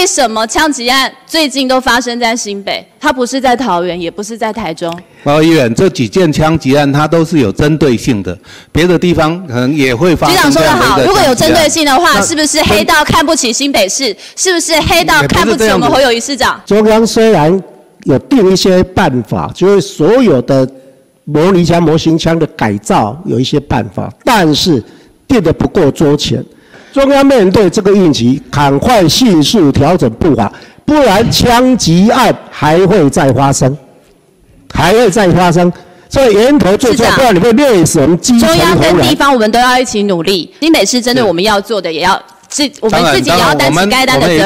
为什么枪击案最近都发生在新北？它不是在桃园，也不是在台中。 毛议员，这几件枪击案它都是有针对性的，别的地方可能也会发生。局长说得好， 如果有针对性的话，是不是黑道看不起新北市？是不是黑道看不起我们侯友宜市长？ 中央虽然有定一些办法，就是所有的模拟枪、模型枪的改造有一些办法，但是定得不够周全。中央面对这个应急，赶快迅速调整步伐，不然枪击案还会再发生，所以源头最重要，不然你会累死我们基层同仁。 中央跟地方我们都要一起努力，新北市针对我们要做的，也要我们自己也要担起该担的责任。